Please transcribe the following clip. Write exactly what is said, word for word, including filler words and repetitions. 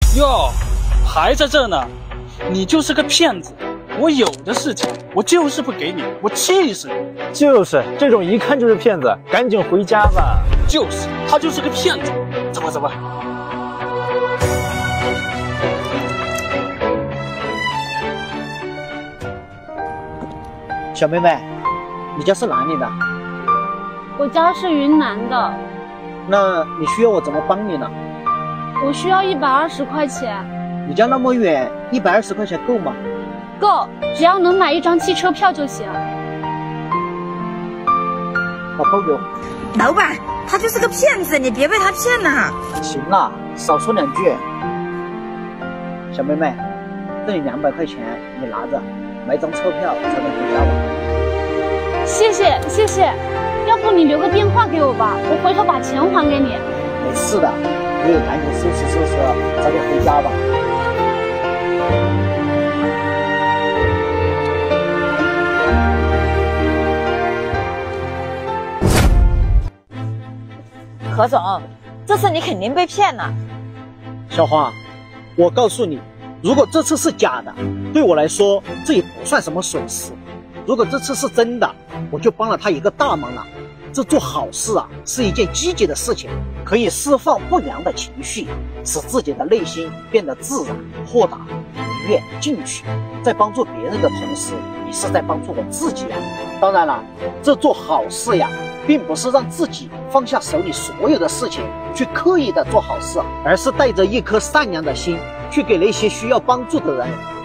哟，还在这呢？你就是个骗子！我有的是钱，我就是不给你，我气死你！ 就是这种一看就是骗子，赶紧回家吧。 就是，他就是个骗子。走吧，走吧。 小妹妹，你家是哪里的？ 我家是云南的。 那你需要我怎么帮你呢？ 我需要一百二十块钱。 你家那么远，一百二十块钱够吗？ 够，只要能买一张汽车票就行。 把包给我。 老板，他就是个骗子，你别被他骗了。 行了，少说两句。小妹妹，这里两百块钱，你拿着，买张车票才能回家吧。 谢谢谢谢，要不你留个电话给我吧，我回头把钱还给你。 没事的，你也赶紧收拾收拾，早点回家吧。 何总，这次你肯定被骗了。 小花，我告诉你，如果这次是假的，对我来说这也不算什么损失；如果这次是真的，我就帮了他一个大忙了。这做好事啊，是一件积极的事情，可以释放不良的情绪，使自己的内心变得自然、豁达、愉悦、进取。在帮助别人的同时，也是在帮助我自己啊。当然了，这做好事呀，并不是让自己放下手里所有的事情去刻意的做好事，而是带着一颗善良的心去给那些需要帮助的人